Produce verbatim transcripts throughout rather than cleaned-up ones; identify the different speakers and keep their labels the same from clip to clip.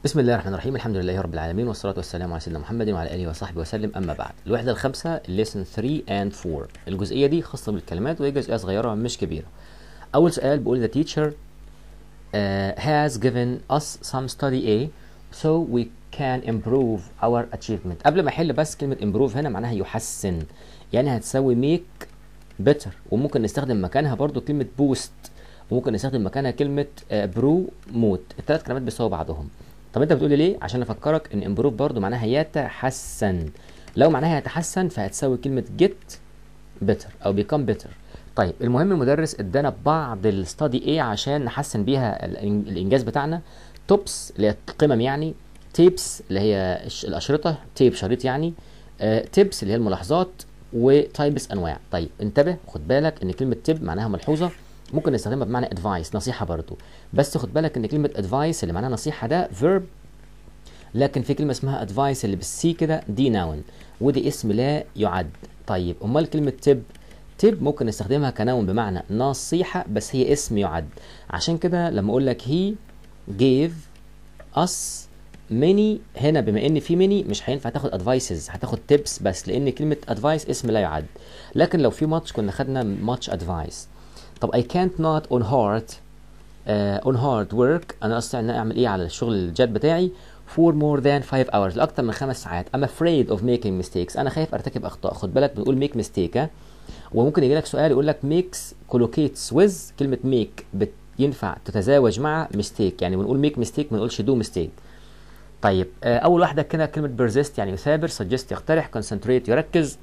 Speaker 1: بسم الله الرحمن الرحيم. الحمد لله رب العالمين، والصلاة والسلام على سيدنا محمد وعلى آله وصحبه وسلم. أما بعد، الوحدة الخامسة lesson three and four. الجزئية دي خاصة بالكلمات وهي جزئية صغيرة مش كبيرة. أول سؤال بيقول the teacher uh, has given us some study A so we can improve our achievement. قبل ما أحل بس كلمة improve هنا معناها يحسن، يعني هتساوي make better، وممكن نستخدم مكانها برضو كلمة boost، وممكن نستخدم مكانها كلمة promote. الثلاث كلمات بيساووا بعضهم. طب انت بتقولي ليه؟ عشان افكرك ان امبروف برضو معناها يتحسن. لو معناها يتحسن فهتساوي كلمه get better او become better. طيب المهم المدرس ادانا بعض الستادي ايه عشان نحسن بيها الانجاز بتاعنا. توبس اللي هي القمم، يعني تيبس اللي هي الاشرطه، تيب شريط يعني، آه تيبس اللي هي الملاحظات، وتايبس انواع. طيب انتبه خد بالك ان كلمه تيب معناها ملحوظه، ممكن نستخدمها بمعنى ادفايس، نصيحه برضو، بس خد بالك ان كلمه ادفايس اللي معناها نصيحه ده فيرب، لكن في كلمه اسمها ادفايس اللي بالسي كده دي ناون، ودي اسم لا يعد. طيب امال كلمه تيب؟ تيب ممكن نستخدمها كنون بمعنى نصيحه، بس هي اسم يعد. عشان كده لما اقول لك he gave us many، هنا بما ان في many مش هينفع تاخد advices، هتاخد tips بس، لان كلمه advice اسم لا يعد. لكن لو في much كنا خدنا much advice. طب I can't not on hard uh, on hard work، انا استطيع ان اعمل ايه على الشغل الجاد بتاعي for more than five hours، لاكثر من خمس ساعات. I'm afraid of making mistakes، انا خايف ارتكب اخطاء. خد بالك بنقول make mistake، ها. وممكن يجي لك سؤال يقول لك makes collocates with، كلمه make ينفع تتزاوج مع mistake، يعني بنقول make mistake ما نقولش do mistake. طيب آه اول واحده كده كلمه persist يعني يثابر، suggest يقترح، concentrate يركز،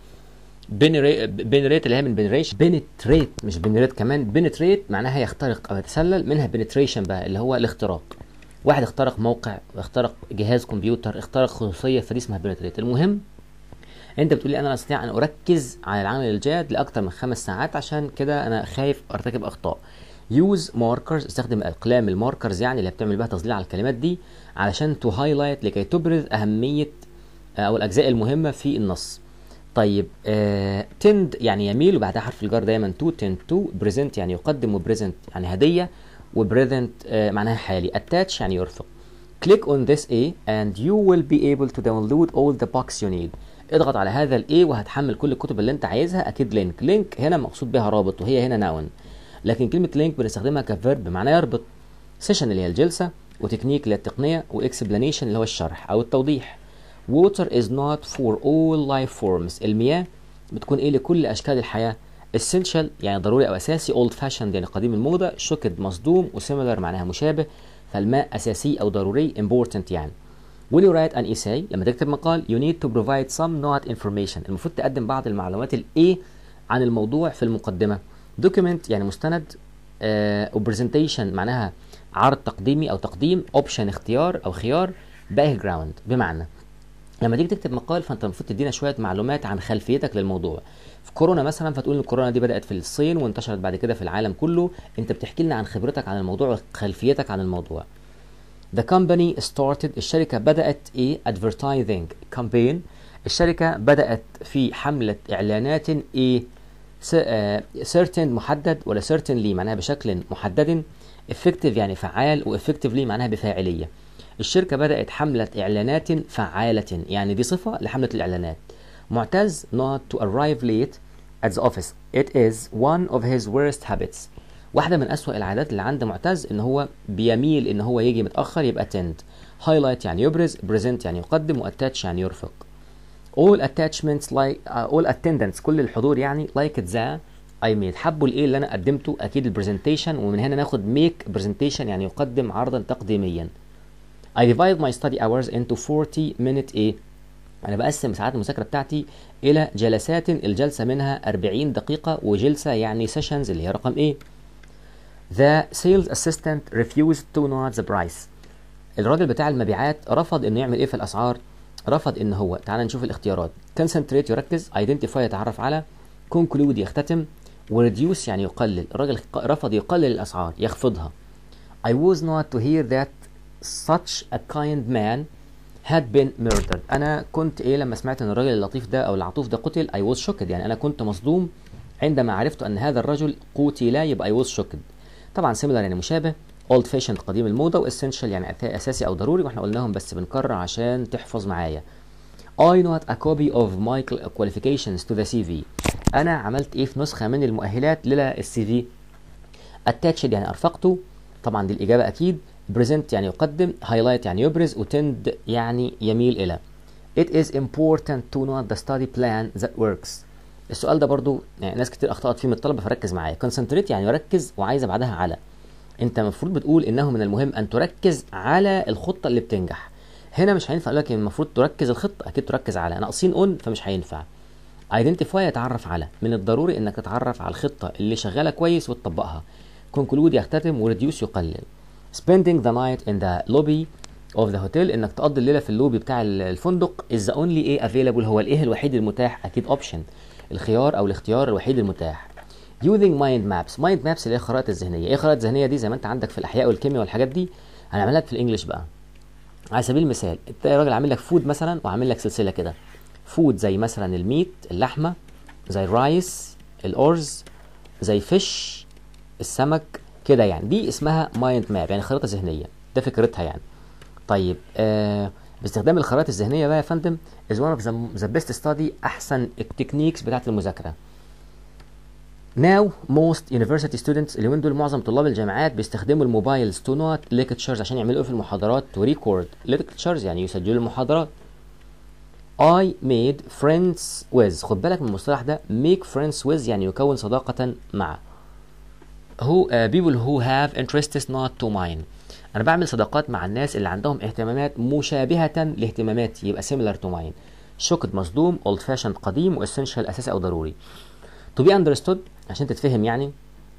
Speaker 1: بنريت اللي هي من بنريش، بنتريت مش بنريت كمان، بنتريت معناها يخترق او يتسلل، منها بنتريشن بقى اللي هو الاختراق. واحد اخترق موقع، اخترق جهاز كمبيوتر، اخترق خصوصيه، فدي اسمها بنتريت. المهم انت بتقولي انا استطيع ان اركز على العمل الجاد لاكثر من خمس ساعات، عشان كده انا خايف ارتكب اخطاء. يوز ماركرز، استخدم اقلام الماركرز يعني اللي بتعمل بها تظليل على الكلمات دي، علشان تو هايلايت لكي تبرز اهميه او الاجزاء المهمه في النص. طيب آه تند يعني يميل، وبعدها حرف الجر دايما تو، تند تو. بريزنت يعني يقدم، وبريزنت يعني هديه، وبريزنت آه معناها حالي. اتاتش يعني يرفق. click on this A and you will be able to download all the books you need. اضغط على هذا ال A وهتحمل كل الكتب اللي انت عايزها. اكيد لينك، لينك هنا مقصود بها رابط، وهي هنا ناون، لكن كلمه لينك بنستخدمها كفيرب بمعنى يربط. سيشن اللي هي الجلسه، وتكنيك اللي هي التقنيه، واكسبلانيشن اللي هو الشرح او التوضيح. Water is not for all life forms، المياه بتكون ايه لكل اشكال الحياه. essential يعني ضروري او اساسي. old fashioned يعني قديم الموضه. shocked مصدوم، وsimilar معناها مشابه، فالماء اساسي او ضروري. important يعني. when you write an essay، لما تكتب مقال you need to provide some not information، المفروض تقدم بعض المعلومات الايه عن الموضوع في المقدمه. document يعني مستند، آه presentation معناها عرض تقديمي او تقديم. option اختيار او خيار. background بمعنى لما تيجي تكتب مقال فانت المفروض تدينا شويه معلومات عن خلفيتك للموضوع. في كورونا مثلا فتقول ان الكورونا دي بدات في الصين وانتشرت بعد كده في العالم كله. انت بتحكي لنا عن خبرتك عن الموضوع وخلفيتك عن الموضوع. The company started، الشركه بدات ايه؟ advertising campaign، الشركه بدات في حمله اعلانات ايه؟ certain محدد، ولا certainly معناها بشكل محدد. effective يعني فعال، وeffectively معناها بفاعليه. الشركة بدأت حملة إعلانات فعالة، يعني دي صفة لحملة الإعلانات. معتز not to arrive late at the office it is one of his worst habits، واحدة من أسوأ العادات اللي عند معتز إن هو بيميل إن هو يجي متأخر، يبقى tend. highlight يعني يبرز، present يعني يقدم، وattach يعني يرفق. all attachments like uh, all attendants كل الحضور يعني like the I made، حبوا الإيه اللي أنا قدمته، أكيد البرزنتيشن، ومن هنا ناخد make presentation يعني يقدم عرضا تقديميا. I divide my study hours into forty minute ايه؟ أنا بقسم ساعات المذاكرة بتاعتي إلى جلسات، الجلسة منها أربعين دقيقة، وجلسة يعني sessions اللي هي رقم ايه؟ The sales assistant refused to note the price، الراجل بتاع المبيعات رفض إنه يعمل إيه في الأسعار؟ رفض إن هو، تعال نشوف الاختيارات. concentrate يركز، identify يتعرف على، conclude يختتم، وreduce يعني يقلل. الراجل رفض يقلل الأسعار، يخفضها. I was not to hear that such a kind man had been murdered، انا كنت ايه لما سمعت ان الراجل اللطيف ده او العطوف ده قتل. I was shocked يعني انا كنت مصدوم عندما عرفت ان هذا الرجل قتل، يبقى I was shocked. طبعا similar يعني مشابه. old fashioned قديم الموضة، واسينشال يعني اساسي او ضروري، واحنا قلناهم بس بنكرر عشان تحفظ معايا. I not a copy of my qualifications to the سي في. انا عملت ايه في نسخة من المؤهلات للسي في؟ attached يعني ارفقته، طبعا دي الاجابة اكيد. present يعني يقدم، highlight يعني يبرز، وtend يعني يميل الى. It is important to note the study plan that works. السؤال ده برضو يعني ناس كتير اخطأت فيه من الطلبة، فركز معايا. concentrate يعني يركز وعايزة بعدها على. انت المفروض بتقول انه من المهم ان تركز على الخطة اللي بتنجح. هنا مش هينفع اقول لك المفروض تركز الخطة، اكيد تركز على، ناقصين اون فمش هينفع. identify يتعرف على، من الضروري انك تتعرف على الخطة اللي شغالة كويس وتطبقها. conclude يختتم، وreduce يقلل. spending the night in the lobby of the hotel انك تقضي الليلة في اللوبي بتاع الفندق is the only ايه available هو الايه الوحيد المتاح، اكيد option الخيار او الاختيار الوحيد المتاح. using mind maps. mind maps اللي هي الخرائط الذهنيه. ايه الخرائط الذهنيه دي؟ زي ما انت عندك في الاحياء والكيمياء والحاجات دي، هنعملها لك في الانجليش بقى. على سبيل المثال انت راجل عامل لك فود مثلا، وعامل لك سلسله كده فود، زي مثلا الميت اللحمه، زي الرايس الارز، زي فيش السمك كده، يعني دي اسمها مايند ماب، يعني خريطه ذهنيه، ده فكرتها يعني. طيب آه باستخدام الخرائط الذهنيه بقى يا فندم is one of the, the best study، احسن التكنيكس بتاعت المذاكره. Now most university students اليومين دول معظم طلاب الجامعات بيستخدموا الموبايلز to note lectures عشان يعملوا ايه في المحاضرات؟ to record lectures يعني يسجلوا المحاضرات. I made friends with، خد بالك من المصطلح ده، make friends with يعني يكون صداقة مع. who uh, people who have interests not to mine. انا بعمل صداقات مع الناس اللي عندهم اهتمامات مشابهة لاهتماماتي، يبقى similar to mine. shocked مصدوم، old fashioned قديم، و essential اساسي او ضروري. to be understood عشان تتفهم يعني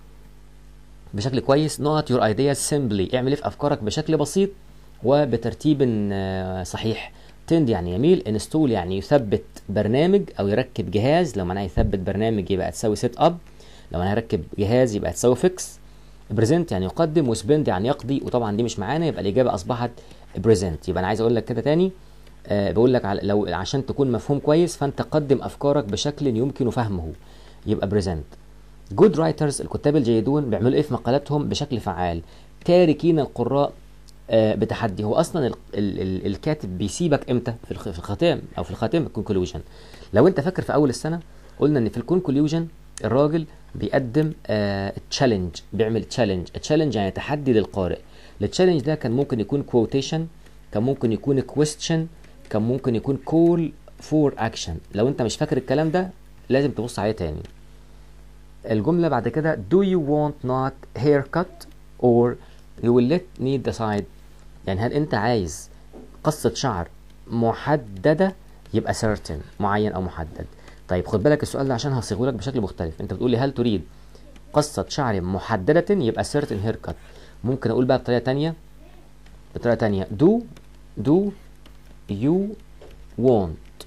Speaker 1: بشكل كويس. not your ideas simply اعمل ايه في افكارك بشكل بسيط وبترتيب صحيح. tend يعني يميل، install يعني يثبت برنامج او يركب جهاز، لو معناها يثبت برنامج يبقى تساوي set up، لو معناها يركب جهاز يبقى تساوي fix. present يعني يقدم، وspend يعني يقضي، وطبعا دي مش معانا يبقى الاجابه اصبحت present. يبقى انا عايز اقول لك كده تاني، آه بقول لك على لو عشان تكون مفهوم كويس فانت قدم افكارك بشكل يمكن فهمه، يبقى present. good writers الكتاب الجيدون بيعملوا ايه في مقالاتهم؟ بشكل فعال. تاركين القراء آه بتحدي. هو اصلا ال ال ال الكاتب بيسيبك امتى؟ في في الختام او في الختام الكونكلوجن. لو انت فاكر في اول السنه قلنا ان في الكونكلوجن الراجل بيقدم تشالنج، آه بيعمل تشالنج. تشالنج يعني تحدي للقارئ. التشالنج ده كان ممكن يكون كوتيشن، كان ممكن يكون كويستشن، كان ممكن يكون كول فور اكشن. لو انت مش فاكر الكلام ده لازم تبص عليه تاني. الجملة بعد كده do you want not haircut or you will let me decide، يعني هل انت عايز قصة شعر محددة؟ يبقى certain معين او محدد. طيب خد بالك السؤال ده عشان هصيغه لك بشكل مختلف. انت بتقول لي هل تريد قصة شعر محددة؟ يبقى certain haircut. ممكن اقول بقى بطريقة تانية، بطريقة تانية do do you want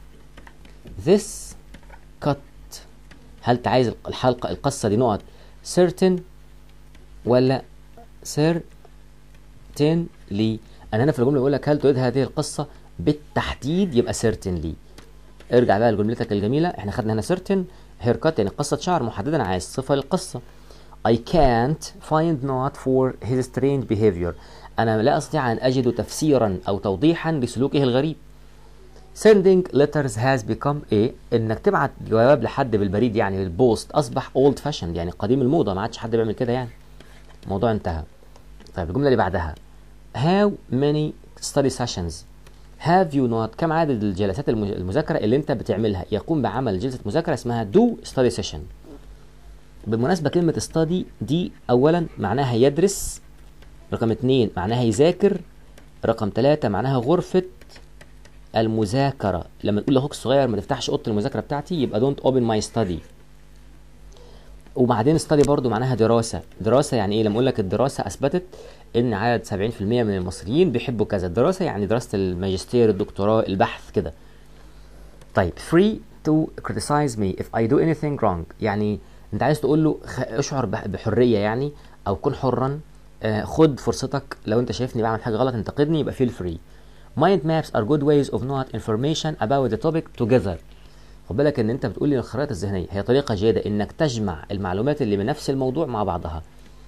Speaker 1: this cut. هل تعايز الحلقة القصة دي نقط certain ولا certainly؟ انا هنا في الجملة بقول لك هل تريد هذه القصة بالتحديد؟ يبقى certainly. ارجع بقى لجملتك الجميلة، احنا خدنا هنا certain haircut يعني قصة شعر محددة، انا عايز صفة للقصة. I can't find not for his strange behavior، انا لا استطيع ان اجد تفسيرا او توضيحا لسلوكه الغريب. sending letters has become ايه؟ انك تبعت جواب لحد بالبريد يعني البوست اصبح old fashioned يعني قديم الموضه، ما عادش حد بيعمل كده يعني، الموضوع انتهى. طيب الجمله اللي بعدها how many study sessions have you not، كم عدد الجلسات المذاكره اللي انت بتعملها؟ يقوم بعمل جلسه مذاكره اسمها do study session. بالمناسبه كلمه study دي اولا معناها يدرس، رقم اتنين معناها يذاكر، رقم ثلاثة معناها غرفه المذاكرة. لما تقول لاخوك الصغير ما تفتحش اوضه المذاكره بتاعتي يبقى don't open my study. وبعدين study برضو معناها دراسه. دراسه يعني ايه؟ لما اقول لك الدراسه اثبتت ان عدد سبعين في المية من المصريين بيحبوا كذا. الدراسه يعني دراسه الماجستير، الدكتوراه، البحث كده. طيب free to criticize me if I do anything wrong، يعني انت عايز تقول له اشعر بحريه يعني، او كن حرا، آه خد فرصتك، لو انت شايفني بعمل حاجه غلط انتقدني يبقى feel free. mind maps are good ways of not information about the topic together. خد بالك ان انت بتقول لي الخرائط الذهنيه هي طريقه جيده انك تجمع المعلومات اللي من نفس الموضوع مع بعضها.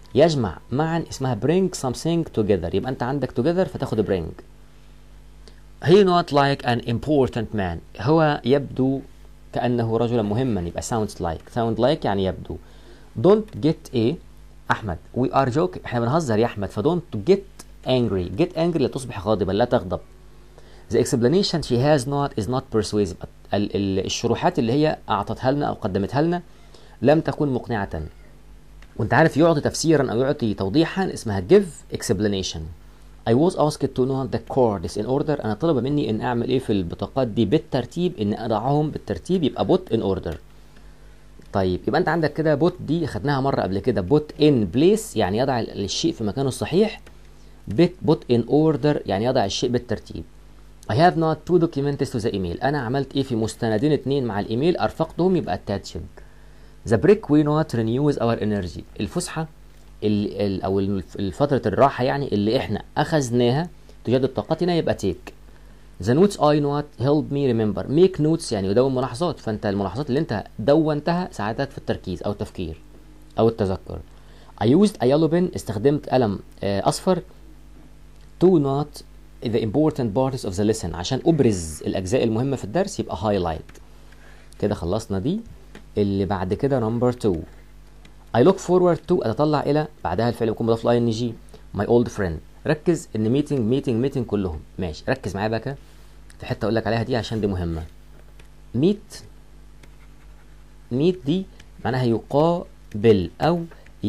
Speaker 1: يجمع معا اسمها bring something together، يبقى انت عندك together فتاخد bring. he not like an important man، هو يبدو كأنه رجلا مهما، يبقى sounds like. sound like يعني يبدو. don't get a أحمد we are joking، احنا بنهزر يا أحمد، ف don't get angry. get angry لا تصبح غاضبا، لا تغضب. the explanation she has not is not persuasive، ال ال الشروحات اللي هي أعطتها لنا أو قدمتها لنا لم تكن مقنعة. وانت عارف يعطي تفسيرا أو يعطي توضيحا اسمها give explanation. I was asked to know the chords in order، أنا طلب مني إن أعمل إيه في البطاقات دي بالترتيب، إن أضعهم بالترتيب، يبقى put in order. طيب يبقى أنت عندك كده put دي خدناها مرة قبل كده، put in place يعني يضع الشيء في مكانه الصحيح، put in order يعني يضع الشيء بالترتيب. I have not two documents to the email، أنا عملت إيه في مستندين اتنين مع الإيميل أرفقتهم، يبقى attached. The break we not renews our energy، الفسحة ال ال أو الفترة الراحة يعني اللي إحنا أخذناها تجدد طاقتنا، يبقى take. The notes I not help me remember، make notes يعني يدون ملاحظات، فأنت الملاحظات اللي أنت دونتها ساعدتك في التركيز أو التفكير أو التذكر. I used a yellow pen، استخدمت قلم أصفر. to not the important parts of the lesson، عشان أبرز الأجزاء المهمة في الدرس، يبقى highlight. كده خلصنا دي. اللي بعد كده نمبر اتنين. I look forward to أتطلع إلى، بعدها الفعل يكون مضاف ل ing my old friend. ركز إن meeting meeting meeting كلهم ماشي، ركز معايا بقى في حتة أقول لك عليها دي عشان دي مهمة. meet meet دي معناها يقابل أو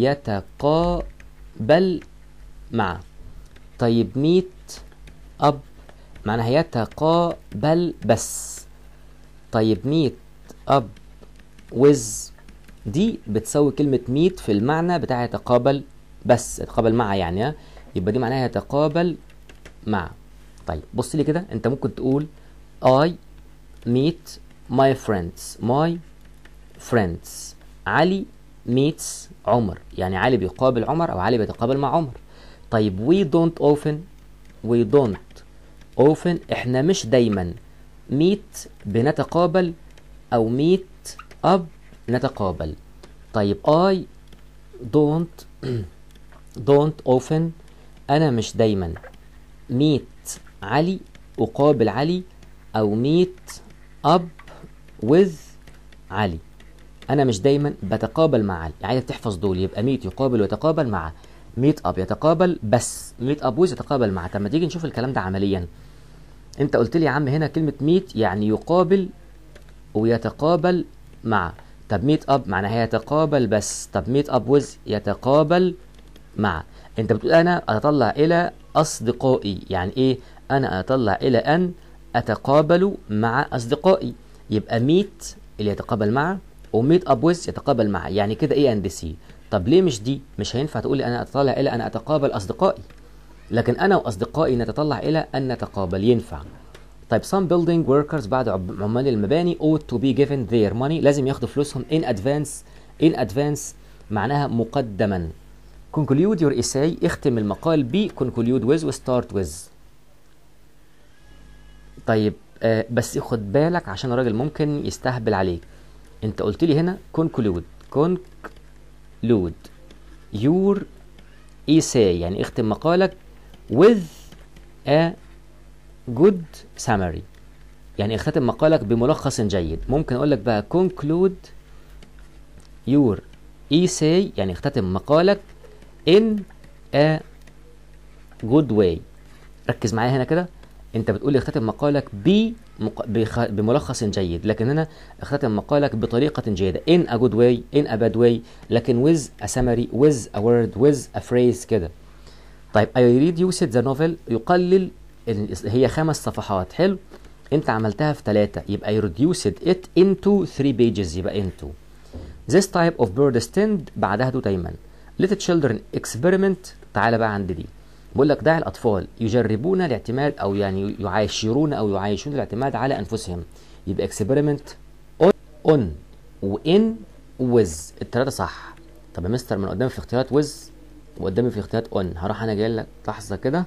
Speaker 1: يتقابل مع. طيب meet up معناها يتقابل بس. طيب meet up with دي بتساوي كلمة meet في المعنى بتاع يتقابل بس، يتقابل مع يعني، يبقى دي معناها يتقابل مع. طيب بص لي كده، انت ممكن تقول I meet my friends my friends. علي meets عمر، يعني علي بيقابل عمر او علي بيتقابل مع عمر. طيب we don't often we don't often احنا مش دايما meet بنتقابل او meet up نتقابل. طيب I don't don't often أنا مش دايما meet علي أقابل علي أو meet up with علي. أنا مش دايما بتقابل مع علي، عايزك تحفظ دول، يبقى meet يقابل ويتقابل مع، meet up يتقابل بس، meet up with يتقابل مع. طب ما تيجي نشوف الكلام ده عمليا. أنت قلت لي يا عم هنا كلمة meet يعني يقابل ويتقابل مع. طب ميت اب معناها يتقابل بس، طب ميت اب ويز يتقابل مع. انت بتقول انا اتطلع الى اصدقائي، يعني ايه؟ انا اتطلع الى ان اتقابل مع اصدقائي، يبقى ميت اللي يتقابل مع وميت اب ويز يتقابل مع، يعني كده ايه اند سي. طب ليه مش دي؟ مش هينفع تقول لي انا اتطلع الى ان اتقابل اصدقائي، لكن انا واصدقائي نتطلع الى ان نتقابل، ينفع. طيب some building workers بعض عمال المباني ought to be given their money لازم ياخدوا فلوسهم in advance in advance معناها مقدما. conclude your essay اختم المقال ب conclude with و start with. طيب آه بس خد بالك عشان الراجل ممكن يستهبل عليك. انت قلت لي هنا conclude conclude your essay يعني اختم مقالك with a good summary يعني اختم مقالك بملخص جيد. ممكن اقول لك بقى conclude your essay يعني اختتم مقالك in a good way. ركز معايا هنا كده، انت بتقول لي اختتم مقالك ب بخ... بملخص جيد، لكن هنا اختتم مقالك بطريقة جيدة in a good way in a bad way، لكن with a summary with a word with a phrase كده. طيب I reduced the novel يقلل، هي خمس صفحات، حلو، انت عملتها في ثلاثة، يبقى I reduced it into three pages، يبقى into. This type of bird stand بعدها دو دايما. Let children experiment، تعالى بقى عند دي، بقول لك دع الأطفال يجربون الاعتماد أو يعني يعايشرون أو يعايشون الاعتماد على أنفسهم، يبقى experiment on on وin with، الثلاثة صح. طب يا مستر من قدامي في اختيارات with وقدامي في اختيارات on، هروح أنا جاي لك لحظة كده.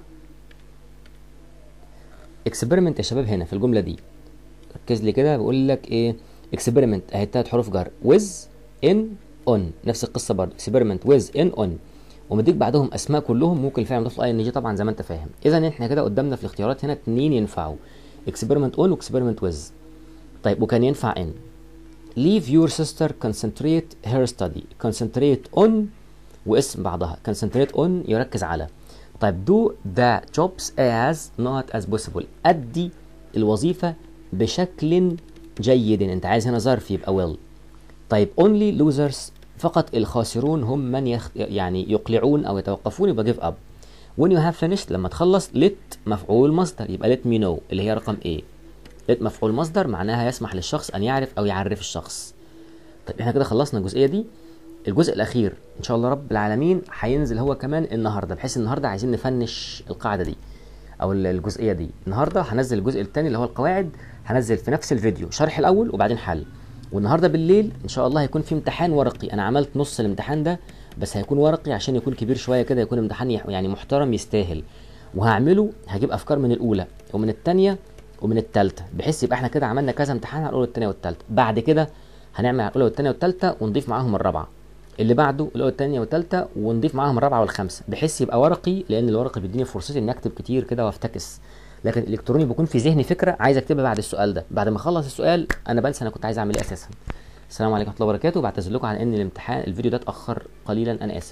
Speaker 1: اكسبيرمنت يا شباب هنا في الجمله دي، ركز لي كده، بقول لك ايه اكسبيرمنت اهي تلات حروف جر with in on، نفس القصه برضه اكسبيرمنت with in on، ومديك بعدهم اسماء كلهم ممكن الفعل يضاف له اي ان جي طبعا زي ما انت فاهم. اذا احنا كده قدامنا في الاختيارات هنا اتنين ينفعوا، experiment on و experiment with. طيب وكان ينفع ان leave your sister concentrate her study. concentrate on واسم بعضها، concentrate on يركز على. طيب do the jobs as not as possible. أدي الوظيفة بشكل جيد. انت عايز هنا ظرف يبقى will. طيب only losers فقط الخاسرون هم من يخ... يعني يقلعون او يتوقفون يبقى give up. when you have finished لما تخلص let مفعول مصدر يبقى let me know اللي هي رقم A. let مفعول مصدر معناها يسمح للشخص ان يعرف او يعرف الشخص. طيب احنا كده خلصنا الجزئية دي. الجزء الاخير ان شاء الله رب العالمين هينزل هو كمان النهارده، بحيث النهارده عايزين نفنش القاعده دي او الجزئيه دي. النهارده هنزل الجزء الثاني اللي هو القواعد، هنزل في نفس الفيديو شرح الاول وبعدين حل. والنهارده بالليل ان شاء الله هيكون في امتحان ورقي. انا عملت نص الامتحان ده بس هيكون ورقي عشان يكون كبير شويه كده، يكون امتحان يعني محترم يستاهل. وهعمله هجيب افكار من الاولى ومن الثانيه ومن الثالثه، بحيث يبقى احنا كده عملنا كذا امتحان على الاولى والثانيه والثالثه. بعد كده هنعمل على الاولى والثانيه والثالثه ونضيف معاهم الرابعه، اللي بعده الاولى والثانيه والثالثه ونضيف معاهم الرابعه والخامسه، بحيث يبقى ورقي، لان الورقي بيديني فرصتي اني اكتب كتير كده وافتكس. لكن الالكتروني بيكون في ذهني فكره عايز اكتبها بعد السؤال ده، بعد ما اخلص السؤال انا بنسى انا كنت عايز اعمل ايه اساسا. السلام عليكم ورحمه الله وبركاته. بعتذر لكم عن ان الامتحان الفيديو ده اتاخر قليلا، انا اسف.